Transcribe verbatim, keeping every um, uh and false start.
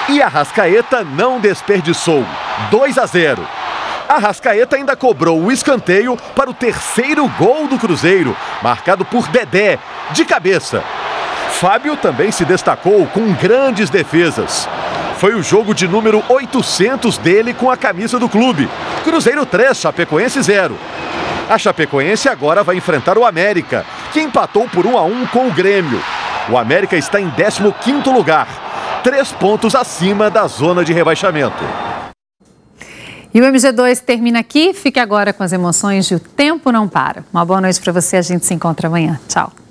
E Arrascaeta não desperdiçou. dois a zero. Arrascaeta ainda cobrou o escanteio para o terceiro gol do Cruzeiro, marcado por Dedé, de cabeça. Fábio também se destacou com grandes defesas. Foi o jogo de número oitocentos dele com a camisa do clube. Cruzeiro três, Chapecoense zero. A Chapecoense agora vai enfrentar o América, que empatou por um a um com o Grêmio. O América está em décimo quinto lugar, três pontos acima da zona de rebaixamento. E o M G dois termina aqui. Fique agora com as emoções de O Tempo Não Para. Uma boa noite para você. A gente se encontra amanhã. Tchau.